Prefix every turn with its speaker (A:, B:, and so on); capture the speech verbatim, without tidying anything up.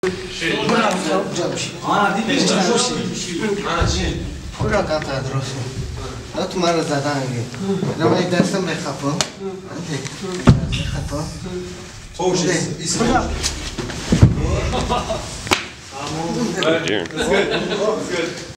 A: آه دیدی چی؟ آه چی؟
B: خورا قطع درست نه تو من رو زدن اگه نه من دستم بخفا بخفا
A: خوش ایسا
C: Oh dear.
A: Good. Good.